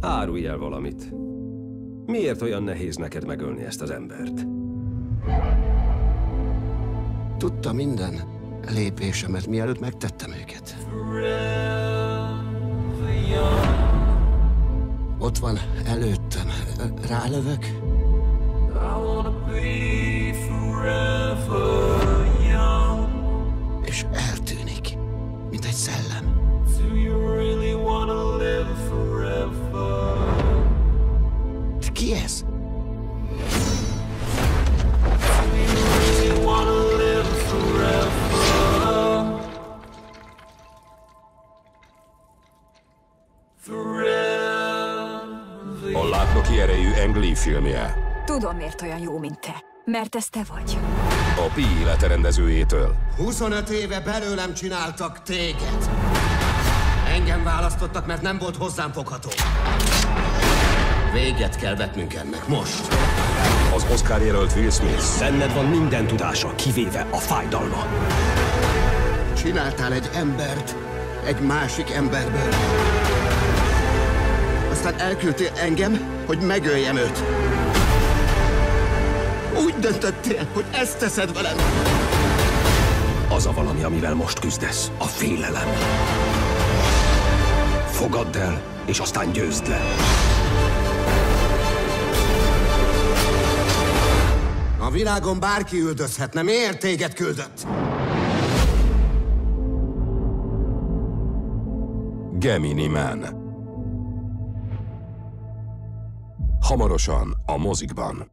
Árulj el valamit. Miért olyan nehéz neked megölni ezt az embert? Tudta minden lépésemet, mielőtt megtettem őket. Ott van előttem. Rálövök? És eltűnik, mint egy szellem. De ki ez? A látnoki erejű Ang Lee filmje. Tudom, miért olyan jó, mint te. Mert ez te vagy. A Pi életrendezőjétől. 25 éve belőlem csináltak téged. Engem választottak, mert nem volt hozzám fogható. Véget kell vetnünk ennek most. Az Oscar jelölt Will Smith. Benned van minden tudása, kivéve a fájdalma. Csináltál egy embert egy másik emberből. Aztán elküldtél engem, hogy megöljem őt. Úgy döntöttél, hogy ezt teszed velem. Az a valami, amivel most küzdesz, a félelem. Fogadd el, és aztán győzd le. A világon bárki üldözhetne, miért téged küldött? Gemini Man. Hamarosan a mozikban.